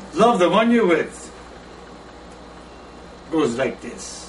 Love the one you're with. Goes like this.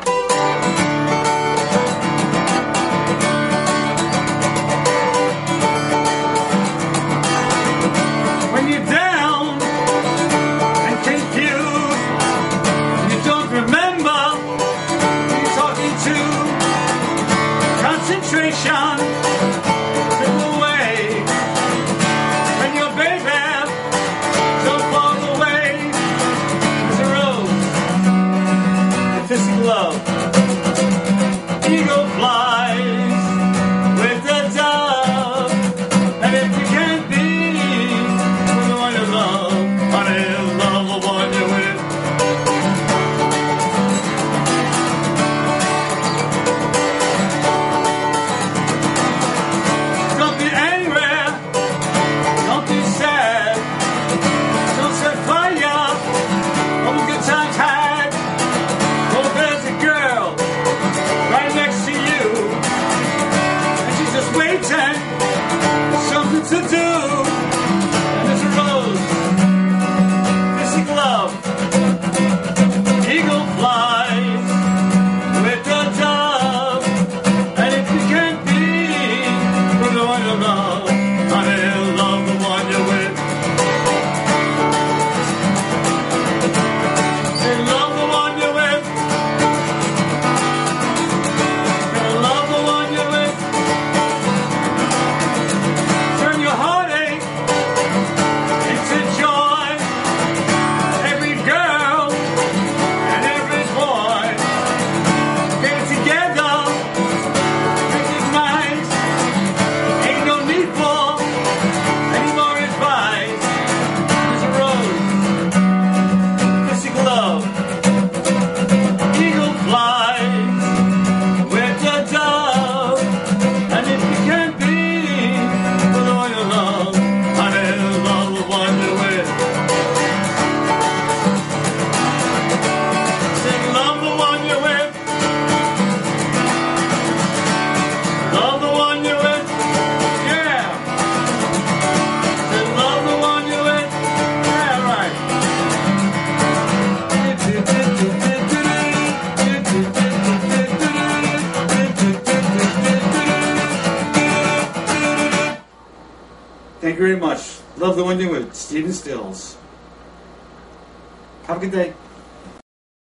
When you're down and confused, and you don't remember who you're talking to, concentration took away. When your baby so far away, there's a rose, a physical love. Eagle flies with the dove, and if you can't be with the one you love, honey, love the one you're with. Don't be angry, don't be sad, don't set fire on the good times had. Oh, there's a girl right next to you, and she's just waiting for something to do. And there's a rose, missing love. Eagle flies with the dove, and if you can't be with the one you love, honey, love the one you're with. Say, love the one you're with. Gotta love the one you're with. Turn your heartache into joy. Every girl and every boy, get it together, recognize. Ain't no need for any more advice. There's a rose, missing love. Eagle flies with the dove, and if you can't be with the one you love, honey, love the one you're with. Sing, love the one you're with. Love the one you're with. Yeah. Say, love the one you're with. Yeah, right. Thank you very much. Love the one you're with. Stephen Stills. Have a good day.